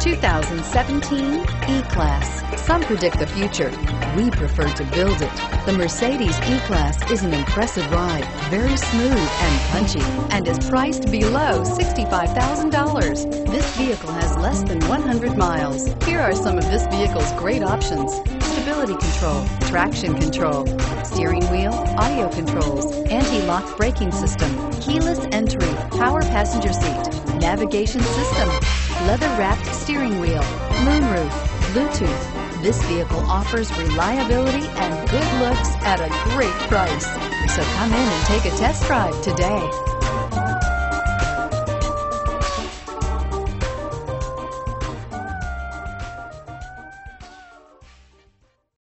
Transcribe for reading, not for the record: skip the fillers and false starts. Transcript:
2017 E-Class. Some predict the future. We prefer to build it. The Mercedes E-Class is an impressive ride, very smooth and punchy, and is priced below $65,000. This vehicle has less than 100 miles. Here are some of this vehicle's great options: stability control, traction control, steering wheel audio controls, anti-lock braking system, keyless entry, power passenger seat, navigation system, leather-wrapped steering wheel, moonroof, Bluetooth. This vehicle offers reliability and good looks at a great price. So come in and take a test drive today.